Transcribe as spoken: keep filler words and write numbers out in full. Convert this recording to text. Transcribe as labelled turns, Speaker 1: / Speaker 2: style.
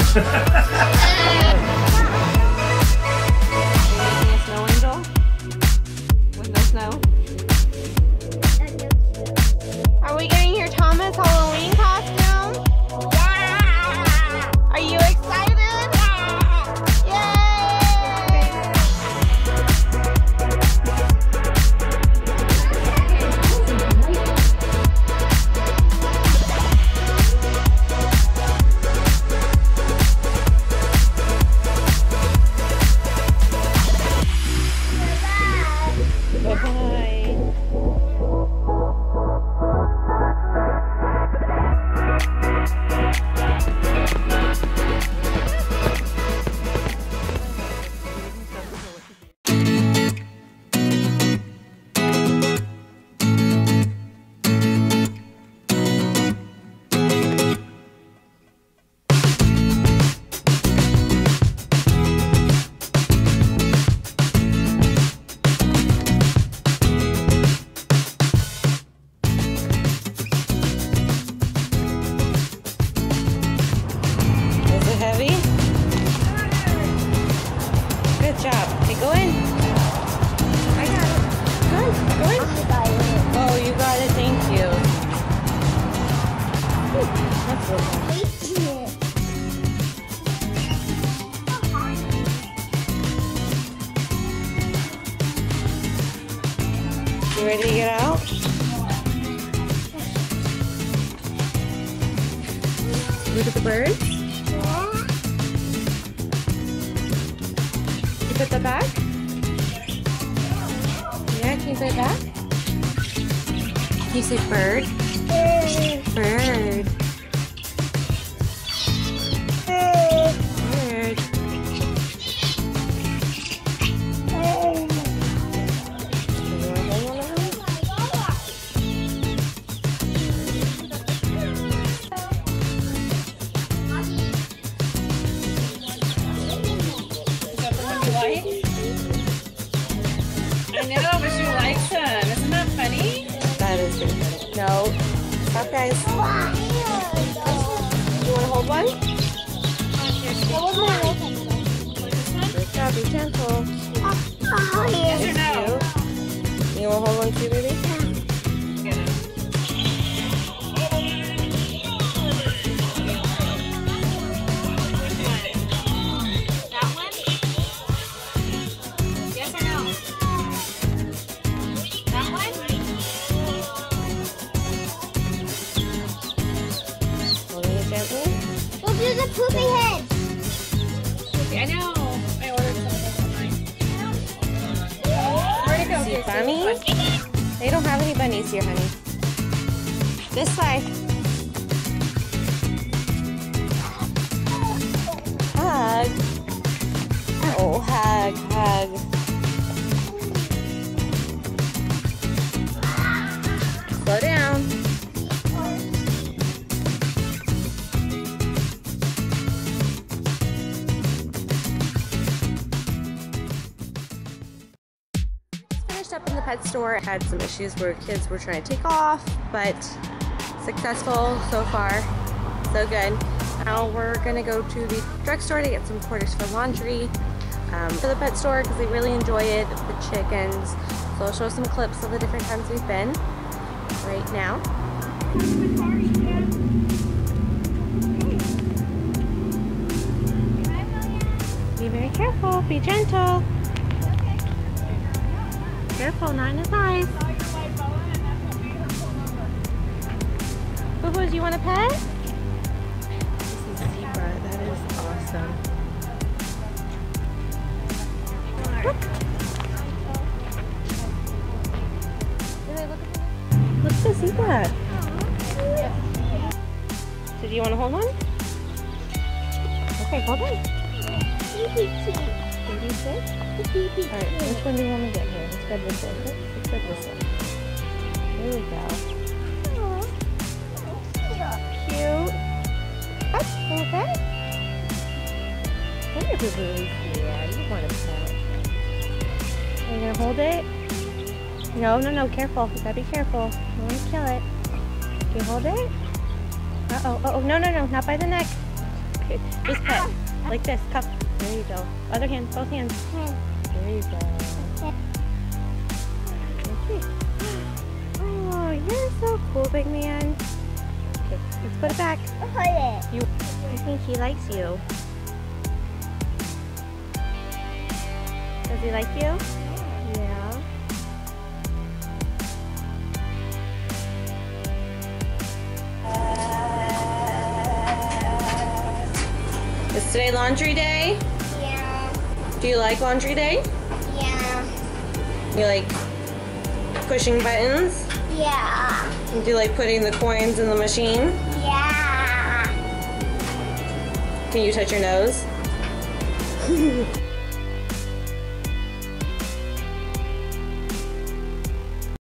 Speaker 1: making a snow angel? With no snow? Are we getting your Thomas Halloween costume? Yeah! Are you excited? Yeah! You ready to get out? Look at the birds. You put that back? Yeah, can you put it back? Can you say bird? Bird. Bird.
Speaker 2: I know, but she likes them. Isn't that funny?
Speaker 1: That is pretty funny. No. Stop, guys. You want to hold one? Good job. Be gentle.
Speaker 2: Oh, yes or no?
Speaker 1: You want to hold one too, baby?
Speaker 3: The poopy head.
Speaker 2: I know. I ordered something. Where'd it go?
Speaker 1: See bunnies? They don't have any bunnies here, honey. This way. Hug. Oh, hug, hug. Slow down. Up in the pet store, had some issues where kids were trying to take off, but successful so far, so good. Now we're gonna go to the drugstore to get some quarters for laundry um, for the pet store because they really enjoy it, the chickens. So I'll show some clips of the different times we've been right now. Be very careful, be gentle. Careful, not in his eyes. Boo Boo, do you want a pet? This is Zebra. That is awesome. Look at the zebra. So do you want to hold one? Okay, hold on. thirty-six? Alright, which one do you want to get here? Let's grab this one. Let's grab this one. There we go. Cute. Up, okay. Come here, Boo Boo. Yeah, you want a pet. Are you going to hold it? No, no, no, careful. You gotta be careful. You want to kill it. Can you hold it? Uh-oh, uh oh, no, no, no, not by the neck. Okay, just pet. Like this, cup. There you go. Other hand, both hands. There you go. Okay. Oh, you're so cool, big man. Okay, let's put it back.
Speaker 3: Hold it.
Speaker 1: You, I think he likes you. Does he like you? Yeah. Is today laundry day?
Speaker 3: Yeah.
Speaker 1: Do you like laundry day?
Speaker 3: Yeah.
Speaker 1: You like pushing buttons?
Speaker 3: Yeah.
Speaker 1: Do you like putting the coins in the machine?
Speaker 3: Yeah.
Speaker 1: Can you touch your nose?